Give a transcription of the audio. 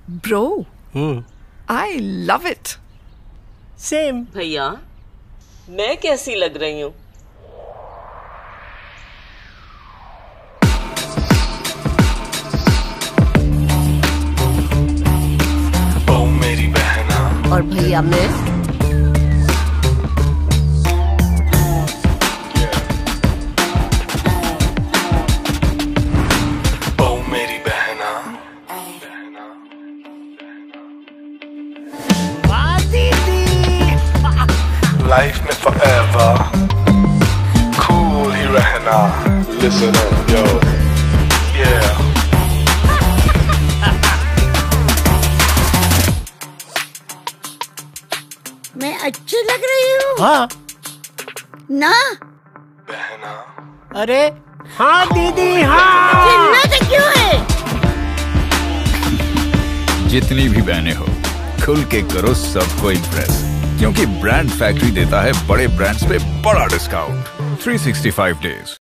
Bro, I love it. Same. भैया मैं कैसी लग रही हूँ? ओ मेरी बहना। और भैया मैं ओ मेरी बहना। लाइफ में forever cool ही रहना। Listen up, yo. Yeah. मैं अच्छी लग रही हूँ हाँ। ना? बहना। अरे हाँ दीदी हाँ। चिल्लाते क्यों है? जितनी भी बहनें हो, खुल के करो सबको इम्प्रेस, क्योंकि ब्रांड फैक्ट्री देता है बड़े ब्रांड्स पे बड़ा डिस्काउंट 365 डेज।